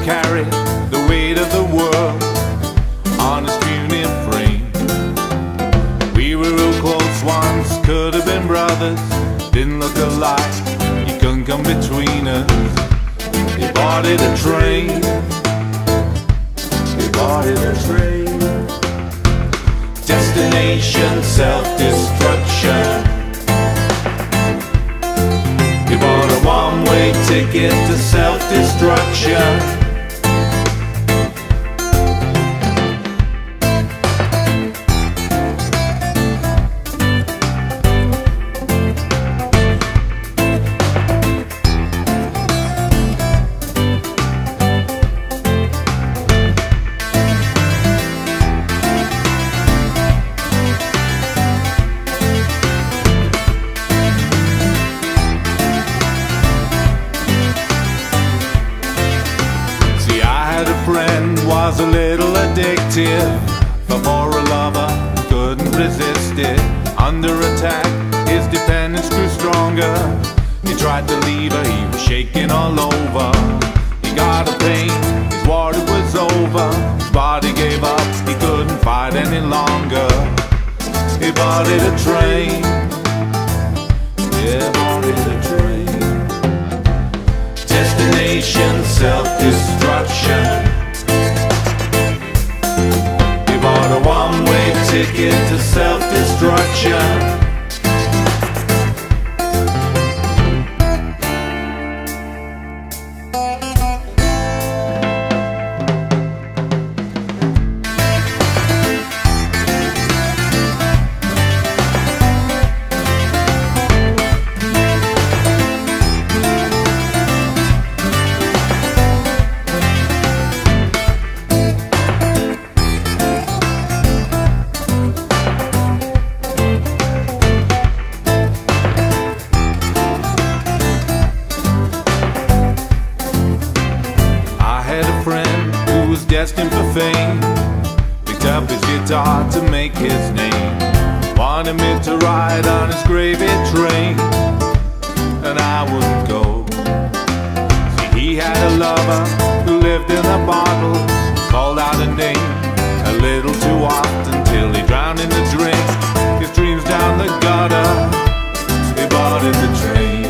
carry the weight of the world on his puny frame. We were real close once, could have been brothers, didn't look alike, you couldn't come between us. He boarded a train, he boarded a train. Destination self-destruction. He bought a one-way ticket to self-destruction. Friend was a little addictive, but for a lover couldn't resist it. Under attack, his dependence grew stronger. He tried to leave her, he was shaking all over. He got a pain, his water was over. His body gave up, he couldn't fight any longer. He boarded a train, yeah, boarded a train. Destination self-destruction. A one-way ticket to self-destruction. Destined for fame, picked up his guitar to make his name. Wanted me to ride on his gravy train, and I wouldn't go. See, he had a lover who lived in a bottle, called out a name a little too often till he drowned in the drink. His dreams down the gutter, he boarded the train.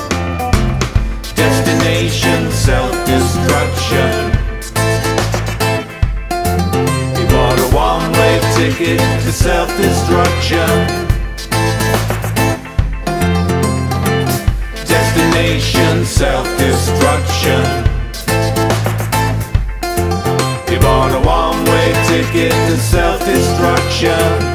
Destination self-destruction. One-way ticket to self-destruction. Destination self-destruction. He bought a one-way ticket to self-destruction.